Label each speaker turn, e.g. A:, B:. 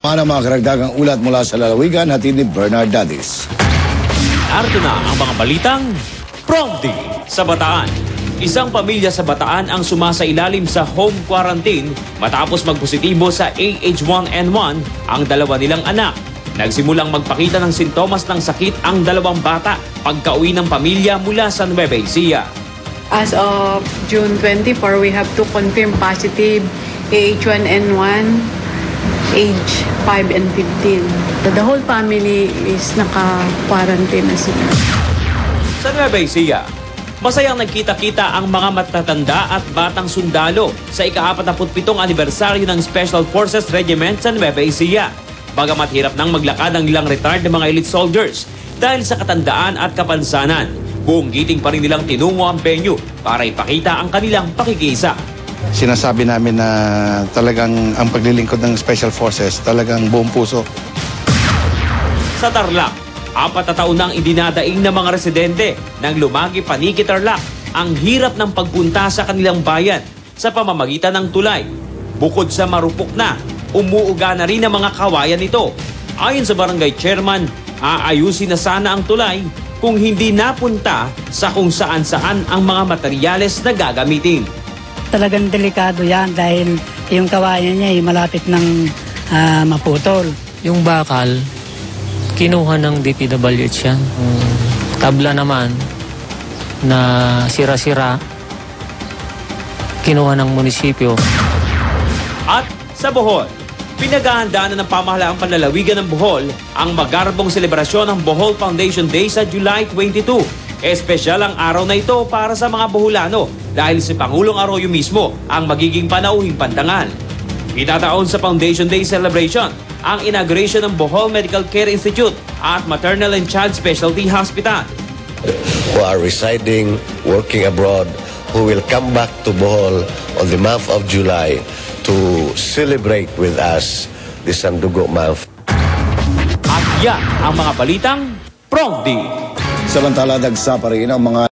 A: Para mga karagdagang ulat mula sa lalawigan, hatid ni Bernard Dadis.
B: Narito na ang mga balitang Promdi sa Bataan. Isang pamilya sa Bataan ang sumasailalim sa home quarantine matapos magpositibo sa AH1N1 ang dalawa nilang anak. Nagsimulang magpakita ng sintomas ng sakit ang dalawang bata pagka-uwi ng pamilya mula sa Nueva Ecija.
C: As of June 24, we have to confirm positive AH1N1, age 5 and 15. The whole family is naka-quarantine na sila.
B: Sa Nueva Ecija, masayang nagkita-kita ang mga matatanda at batang sundalo sa ika-47 anibersaryo ng Special Forces Regiment sa Nueva Ecija. Bagamat hirap nang maglakad ang ilang retired na mga elite soldiers dahil sa katandaan at kapansanan, buong giting pa rin nilang tinungo ang venue para ipakita ang kanilang pakikisa.
D: Sinasabi namin na talagang ang paglilingkod ng Special Forces talagang buong puso.
B: Sa Tarlac, 4 na taon nang idinadaing ng mga residente ng Lumagi Paniki Tarlac ang hirap ng pagpunta sa kanilang bayan sa pamamagitan ng tulay. Bukod sa marupok na, umuuga na rin ang mga kawayan nito. Ayon sa barangay chairman, aayusin na sana ang tulay kung hindi napunta sa kung saan-saan ang mga materyales na gagamitin.
E: Talagang delikado yan dahil yung kawayan niya malapit ng maputol.
F: Yung bakal, kinuha ng DPWH yan. Tabla naman na sira-sira, kinuha ng munisipyo.
B: At sa Bohol, pinaghahandaan na ng pamahalaang panlalawigan ng Bohol ang magarbong selebrasyon ng Bohol Foundation Day sa July 22. Espesyal ang araw na ito para sa mga Boholano dahil si Pangulong Arroyo mismo ang magiging panauhing pandangal. Itataon sa Foundation Day celebration ang inauguration ng Bohol Medical Care Institute at Maternal and Child Specialty Hospital.
G: Who are residing, working abroad, who will come back to Bohol on the month of July to celebrate with us the Sandugo Month.
B: At yan ang mga balitang Promdi.
A: Samantala, dagsa pa rin ang mga